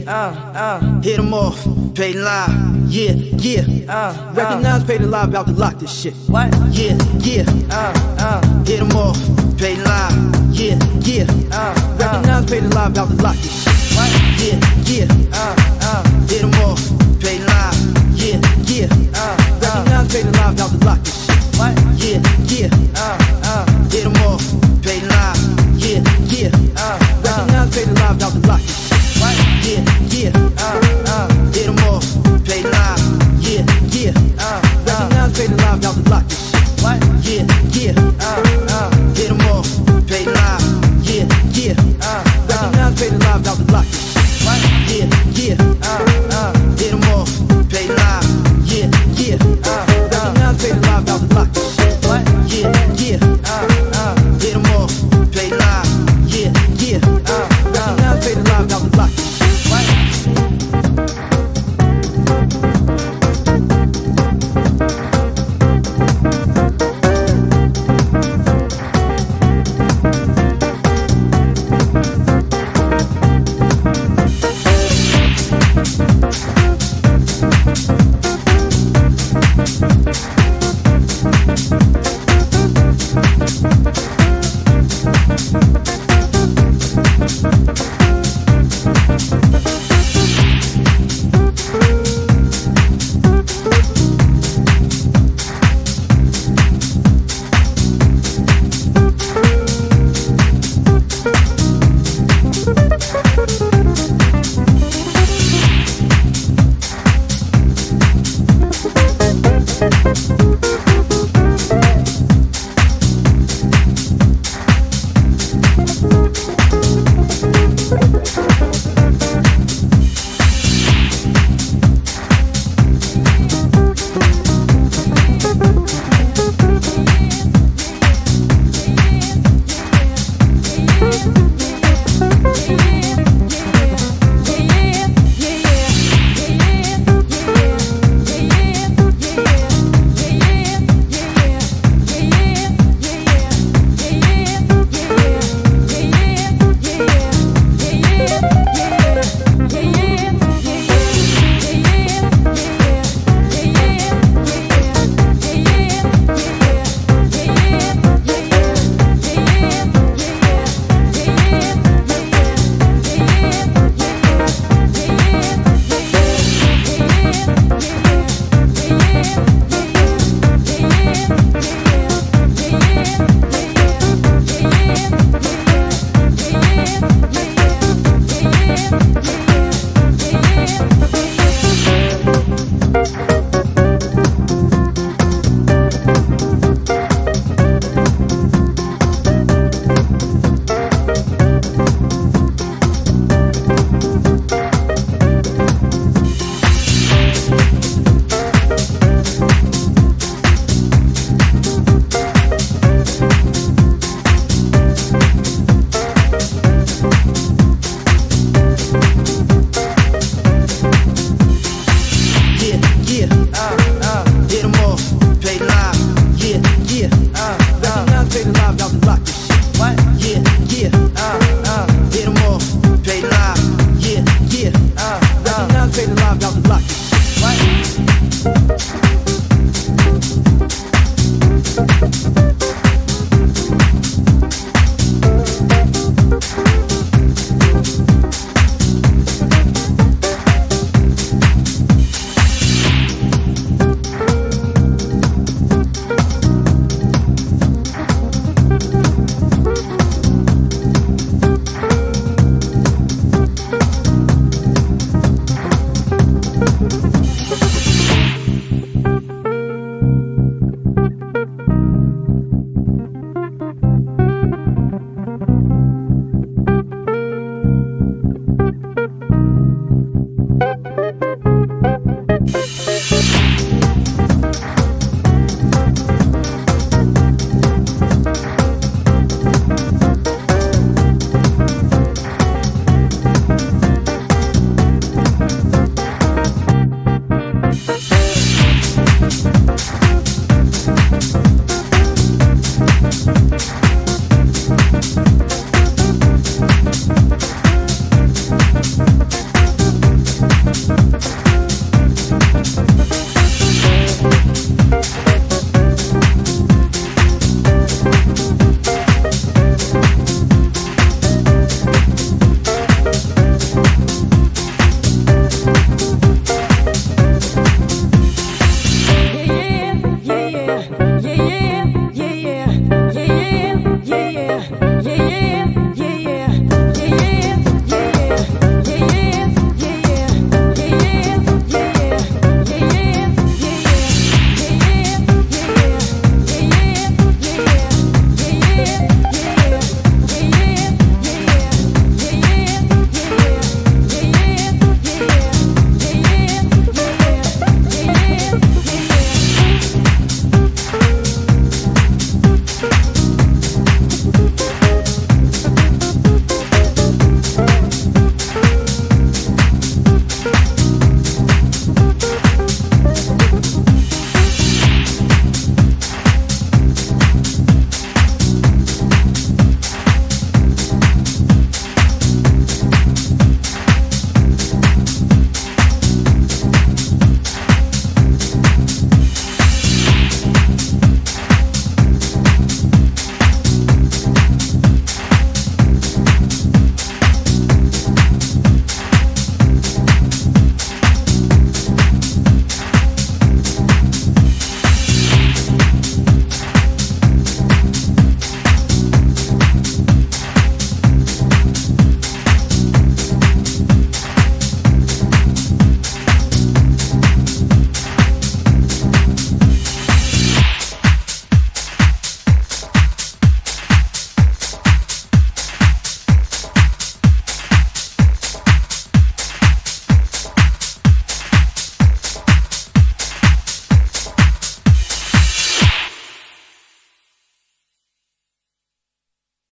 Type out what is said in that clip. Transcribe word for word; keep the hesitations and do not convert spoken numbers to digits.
uh, uh. Hit 'em off, paid live, yeah, yeah. Uh, Recognize, paid live, about to lock this shit. What? Yeah, yeah. Uh, uh. Hit 'em off, paid live, yeah, yeah. Uh, Recognize, paid live, about to lock this shit. What? Yeah, yeah. Uh, uh. Hit 'em off, paid live, yeah, yeah. Uh, Recognize, paid live, about to lock this shit. What? Yeah, yeah. Uh, uh. Hit 'em off, paid live, yeah, yeah. Uh, Recognize, paid live, about to lock this shit. What? Yeah, yeah. Uh, uh. Hit 'em off, paid live, yeah, yeah. Uh, Recognize, paid live, about to lock this shit. What? Yeah, yeah. Uh, uh. Hit 'em off, paid live, yeah, yeah. Uh, Recognize, paid live, about to lock this shit.